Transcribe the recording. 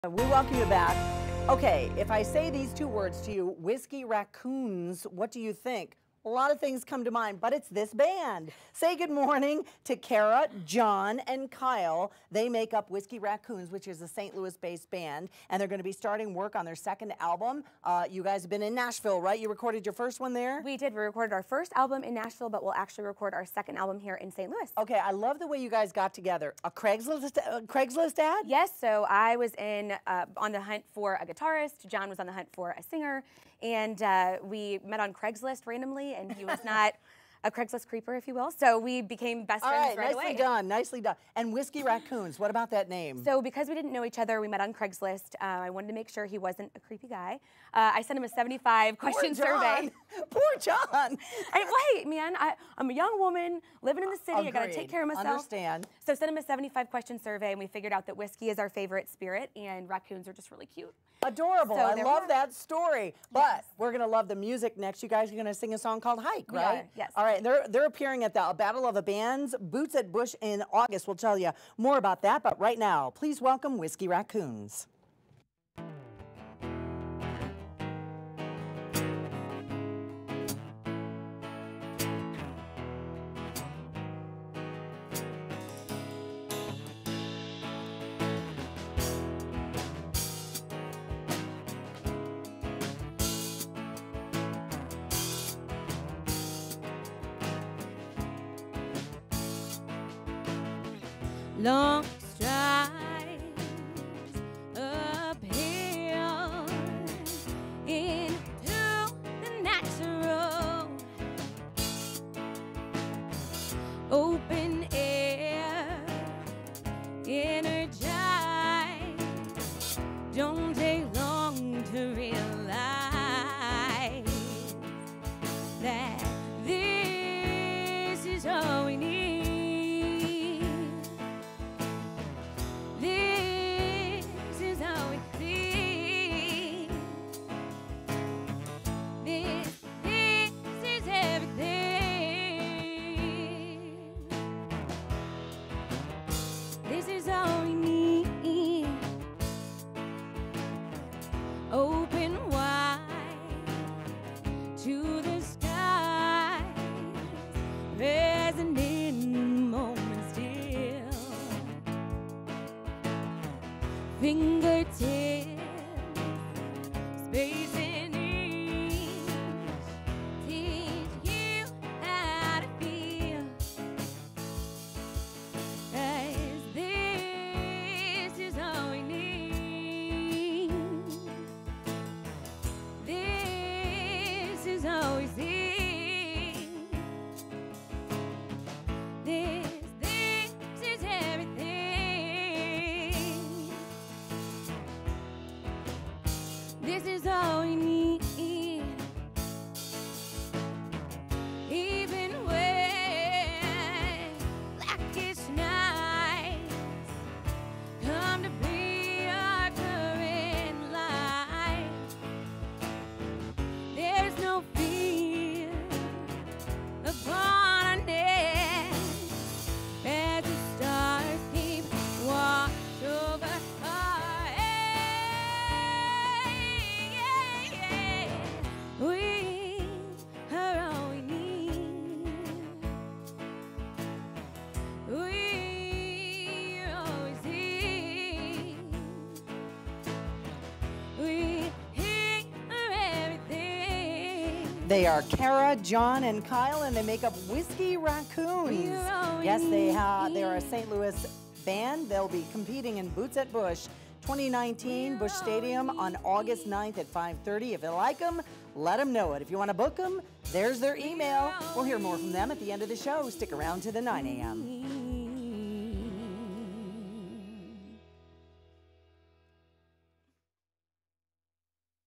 We welcome you back. Okay, if I say these two words to you, Whiskey Raccoons, what do you think? A lot of things come to mind, but it's this band. Say good morning to Kara, John, and Kyle. They make up Whiskey Raccoons, which is a St. Louis-based band, and they're going to be starting work on their second album. You guys have been in Nashville, right? You recorded your first one there? We did. We recorded our first album in Nashville, but we'll actually record our second album here in St. Louis. Okay, I love the way you guys got together. A Craigslist ad? Yes, so I was on the hunt for a guitarist. John was on the hunt for a singer, and we met on Craigslist randomly, and he was not a Craigslist creeper, if you will. So we became best friends right away. Nicely done, nicely done. And Whiskey Raccoons, what about that name? So because we didn't know each other, we met on Craigslist. I wanted to make sure he wasn't a creepy guy. I sent him a 75-question survey. Poor John. Wait, man, I'm a young woman living in the city. I got to take care of myself. Understand. So sent him a 75-question survey, and we figured out that whiskey is our favorite spirit, and raccoons are just really cute. Adorable. So I love that story. But yes, we're going to love the music next. You guys are going to sing a song called Hike, right? We are, yes. All right. They're appearing at the Battle of the Bands, Boots at Bush in August. We'll tell you more about that. But right now, please welcome Whiskey Raccoons. Long strides uphill into the natural open air, energized. Don't take long to realize that this is all we need. This is all we need. Open wide to the sky, present in the moment still. Fingertips, space and ease, teach you how to feel. This is all we need. This is all we see. This is everything. This is all we need. Even when blackest nights come to be our current light, there's no fear upon our necks as the stars keep watch over our heads. We are all we need. We are always here. We hear everything. They are Kara, John, and Kyle, and they make up Whiskey Raccoons. Yes, they are a St. Louis band. They'll be competing in Boots at Bush 2019 Bush Stadium on August 9th at 5:30. If you like them, let them know it. If you want to book them, there's their email. We'll hear more from them at the end of the show. Stick around to the 9 a.m.